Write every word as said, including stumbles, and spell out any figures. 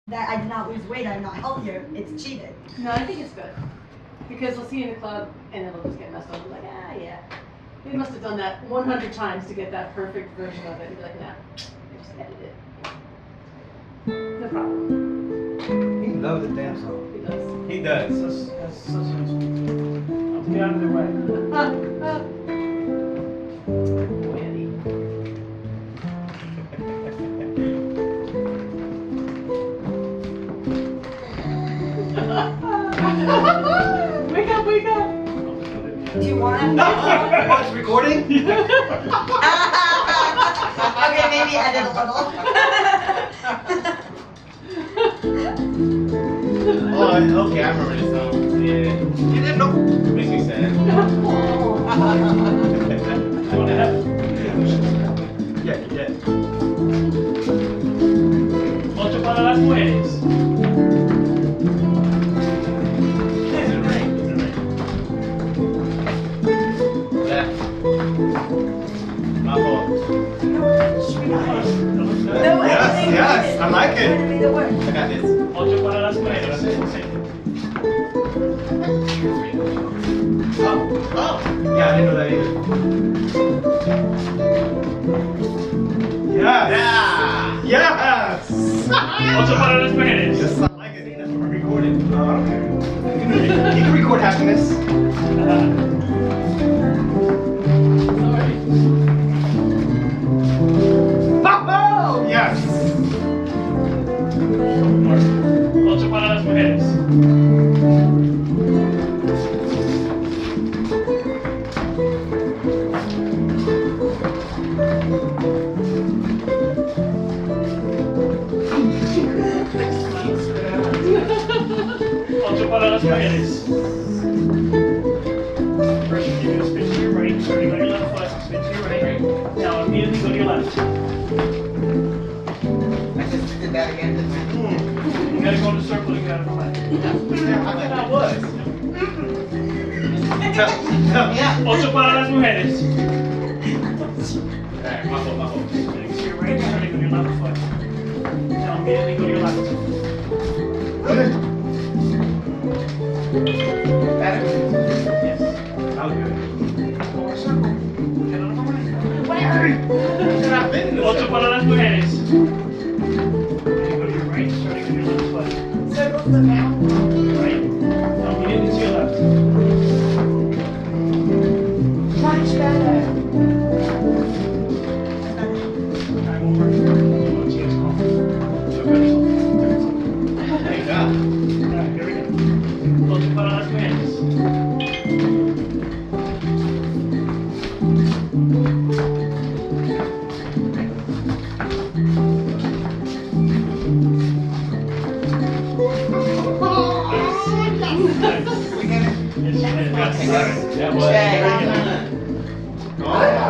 that I did not lose weight, I'm not healthier, it's cheated. No, I think it's good. Because we'll see you in the club and it'll just get messed up. We're like, ah, yeah. We must have done that one hundred times to get that perfect version of it. And be like, nah, I just edit it. No problem. He loves the dance song. He does. He does. That's, that's such a... I'll get out of the way. Boy, Eddie. Wake up, wake up! Do you want to? Oh, it's recording? Okay, maybe edit a little. Oh, okay, I remember this song. Yeah. You didn't know? Makes me sad. What happened? Yeah, yeah. Ocho para las mujeres. My fault. No, Yes, yes, I like it. Be the word. I got this. Ocho para las mujeres. Oh, oh. Yeah, I didn't know that either. Yes. Yeah. Yes. Ocho para las mujeres. Yes, I like it. That's what we're recording. Oh, I don't care. You can, you can record happiness. Oh, yes. Ocho para las mujeres. Ocho para las mujeres. First, you're going to spin to your right, starting on your left foot, spin to your right. Now immediately go to your left. I just did that again, didn't I? You gotta go in a circle, you gotta fly. Yeah, I thought I was. Yeah. Ocho para las mujeres. Alright, my fault, my fault. Spinning to your right, starting on your left foot. Now immediately go to your left. Better? Yes. That was good. Go in a circle. Get on the right. Where? I've been in the Ocho circle. para las mujeres. Now go to your right, starting on your left foot. Circle the mountain. Right. Now immediately to your left. Much better. Alright, one more. You want to change call. So good result. Good result. Thank God. Alright, here we go. Ocho para las mujeres. Did we get it? Yes, yes, yes. That was Okay. very good. Oh.